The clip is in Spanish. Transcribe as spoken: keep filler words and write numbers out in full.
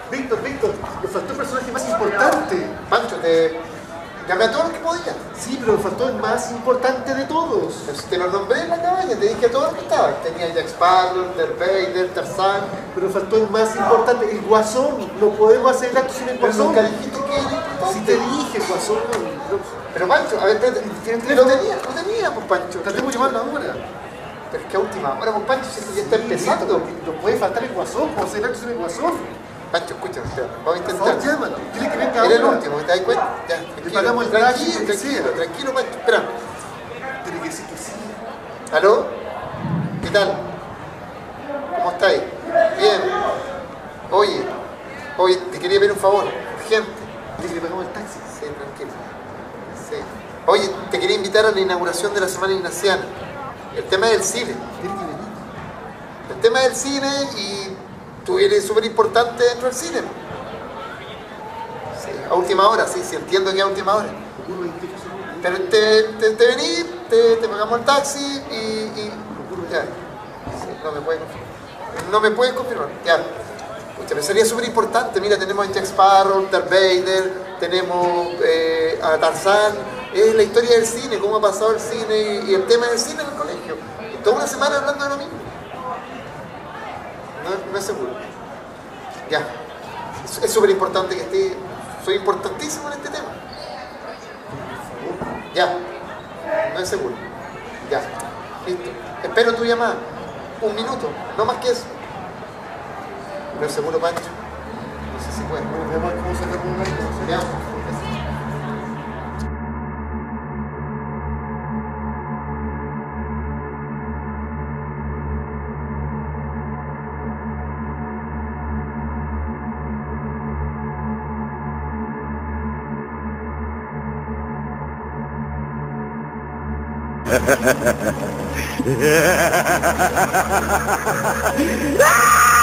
Víctor, Víctor, me faltó el personaje más importante. Pancho, te llamé a todos los que podía. Sí, pero me faltó el más importante de todos. Pero si te lo nombré en la cabaña, te dije a todos los que estaban. Tenía Jack Sparrow, Darth Vader, Tarzán. Pero faltó el más importante, el Guasón. No podemos hacer el acto sin el Pero Guasón. nunca dijiste que era importante. Si te dije, Guasón. Pero, Pero Pancho, a ver, espérate. Lo tenía, lo tenía, pues Pancho. tratemos de llamarlo ahora. Pero es que a última hora, pues Pancho, si esto ya está empezando. No puede faltar el Guasón, podemos hacer el acto sin el Guasón. Pancho, escúchame, espera, vamos a Por intentar. favor, llámalo. Dile que venga Era el ahora. último, ¿te das cuenta? Ya, tranquilo, pagamos el tranquilo, taxi, lo que tranquilo, sea. tranquilo, Pancho, espera. Tiene que decir que sí. ¿Aló? ¿Qué tal? ¿Cómo estáis? Bien. Oye, oye, te quería pedir un favor, urgente. Dile que le pagamos el taxi. Sí, tranquilo. Sí. Oye, te quería invitar a la inauguración de la Semana Ignaciana. El tema es el cine. Tiene que venir. El tema es el cine y tú eres súper importante dentro del cine. Sí, a última hora, sí, sí, entiendo que a última hora. Procuro veintiocho segundos. Pero te, te, te vení, te, te pagamos el taxi y... y ya. Sí, no me puedes confirmar. No me puedes confirmar, ya. Pucha, pero sería súper importante. Mira, tenemos a Jack Sparrow, Darth Vader, tenemos eh, a Tarzán. Es la historia del cine, cómo ha pasado el cine y, y el tema del cine en el colegio. Y toda una semana hablando de lo mismo. No, no es seguro. Ya. Es súper importante que esté. Soy importantísimo en este tema. Ya. No es seguro. Ya. Listo. Espero tu llamada. Un minuto. No más que eso. No es seguro, Pancho. No sé si puede. Bueno, veamos cómo sacar un like. Veamos. Ah!